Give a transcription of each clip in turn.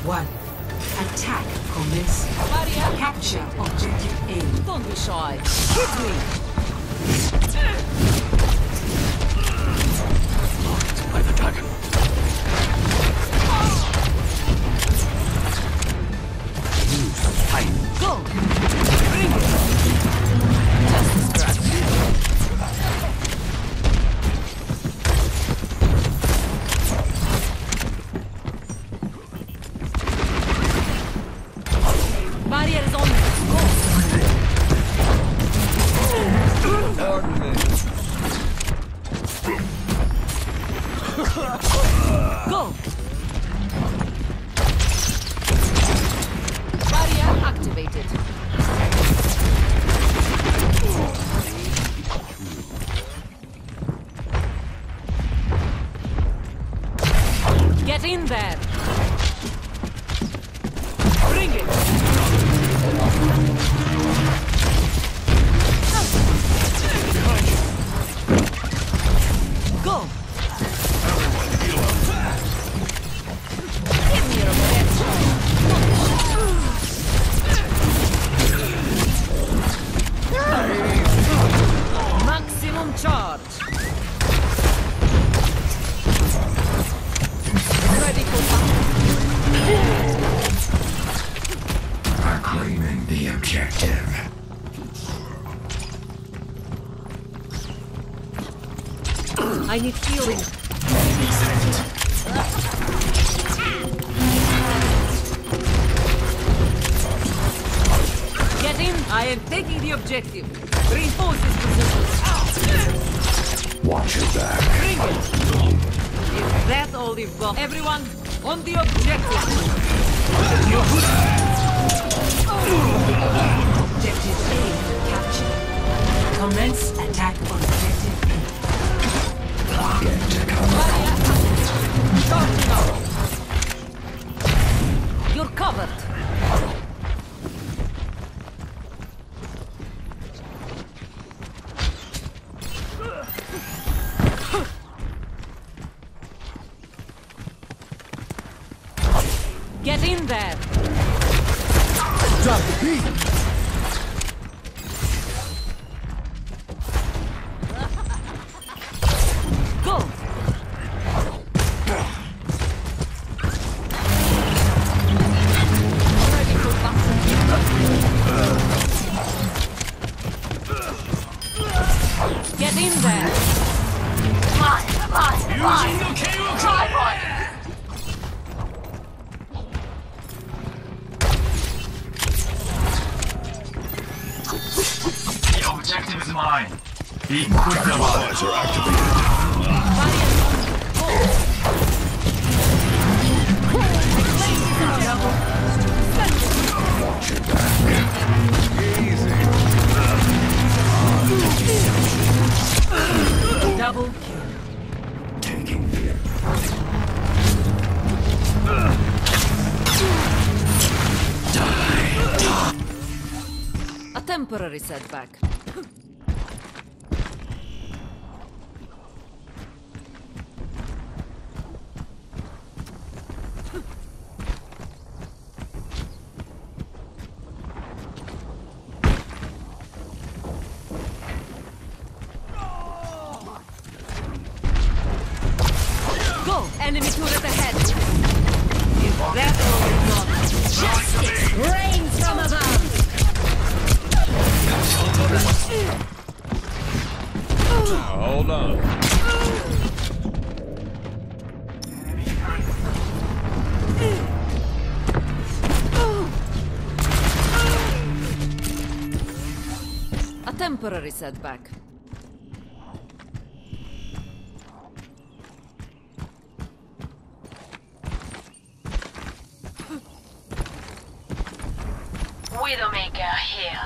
1. Attack commence. Zarya, Capture objective A. don't be shy. Hit me. By the dragon. Time. Go. Bring it. Just a scratch. Barrier is on. Go. Go. Barrier activated. Get in there. Bring it. Go. Give me your best shot. Maximum charge. Ready for battle. Claiming the objective. I need healing. Get in. I am taking the objective. Reinforce this position. Watch your back. Bring it. Is that all you've got? Everyone, on the objective. Objective A captured. Commence attack on objective A. Get to cover. Zarya, start now. You're covered. Get in there. Drop the beat. Go. Ready for battle. Get in there. The objective is mine. Equalizer activated. Watch your back. Double kill. Taking the A temporary setback. Go! Enemy turret ahead! Is that all we've got? Justice reigns from above! Hold on. A temporary setback. Widowmaker here.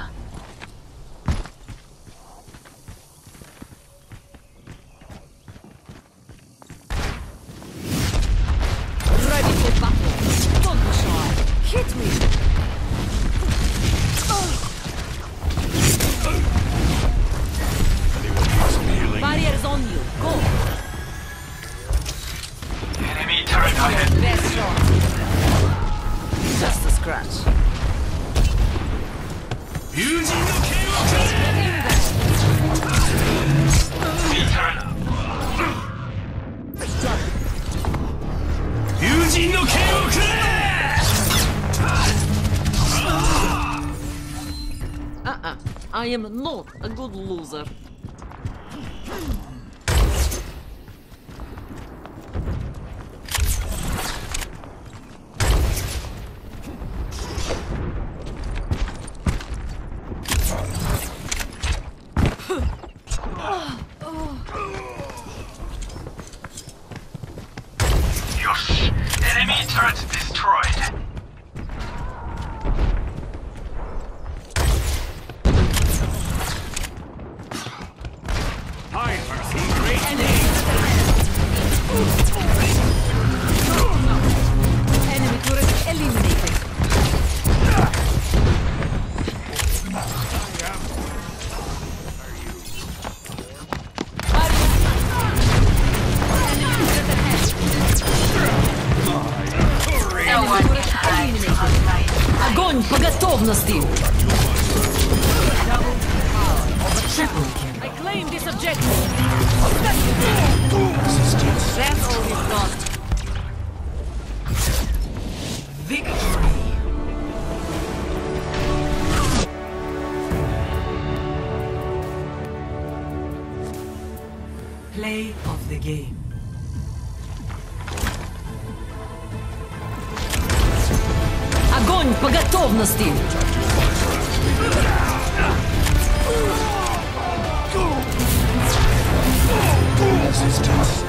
Ready for battle. Don't be shy. Hit me. I am not a good loser. Yosh! Enemy turret destroyed. Enemy turret eliminated. No one can hide from my Огонь по готовности! Triple kill. I claim this objective. That's all we've got. Victory. Play of the game. Огонь по готовности! Resistance.